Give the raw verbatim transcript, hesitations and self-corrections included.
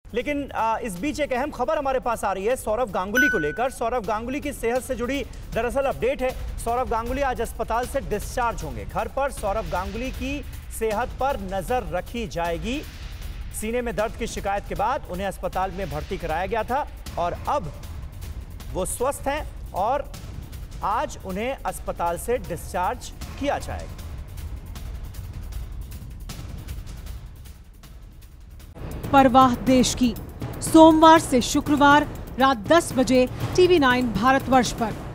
लेकिन इस बीच एक अहम खबर हमारे पास आ रही है सौरव गांगुली को लेकर। सौरव गांगुली की सेहत से जुड़ी दरअसल अपडेट है। सौरव गांगुली आज अस्पताल से डिस्चार्ज होंगे। घर पर सौरव गांगुली की सेहत पर नजर रखी जाएगी। सीने में दर्द की शिकायत के बाद उन्हें अस्पताल में भर्ती कराया गया था और अब वो स्वस्थ हैं और आज उन्हें अस्पताल से डिस्चार्ज किया जाएगा। परवाह देश की, सोमवार से शुक्रवार रात दस बजे टीवी नाइन भारतवर्ष पर।